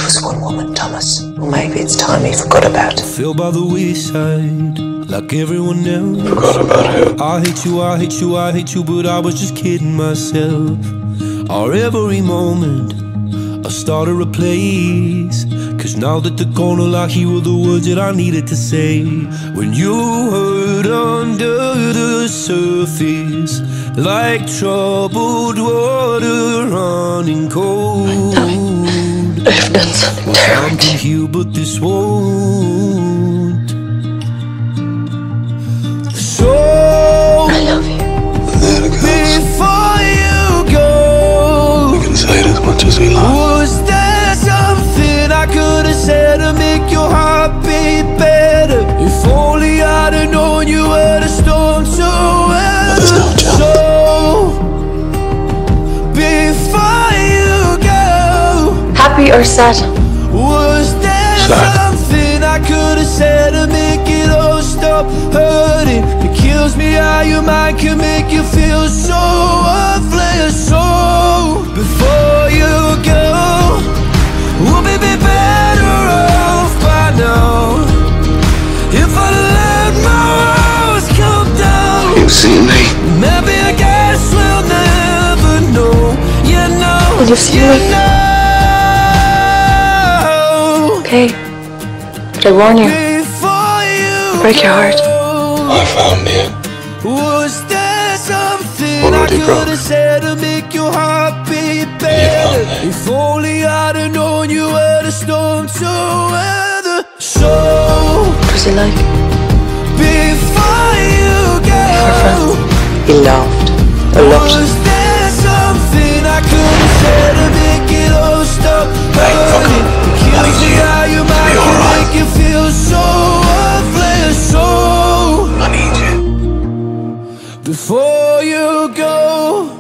was one woman, Thomas. Or maybe it's time he forgot about it. Feel by the wayside, like everyone else. Forgot about who? I hate you, I hate you, I hate you, but I was just kidding myself. Our every moment I started a place, 'cause now that they're gone, all I hear were the words that I needed to say. When you hurt under the surface, like troubled water running cold. I've done something terrible. Time can heal, but this won't. So I love you. There it goes. before you go, We can say it as much as we like. was there something I could have said to make your heart beat better? If only I'd have known you were the storm to weather. There's no chance. So before you go, Happy or sad? was there Sad. something I could have said to make it all stop hurting? It kills me how your mind can make you feel so worthless. So before you go, we'll be better off by now. If I let my walls come down, You see me? maybe I guess we'll never know. You know, Will you see me? know. Okay. But I warn you, Before you break your heart. I found it. was there something Already I could broke. have said to make your heart beat found better? it. If only I'd have known you were the storm to weather. So What was he like? before you go, He laughed. A lot. was there something I could have said to make it all stop hurting? It kills me how your mind be can alright. make you feel so worthless. So I need you. before you go,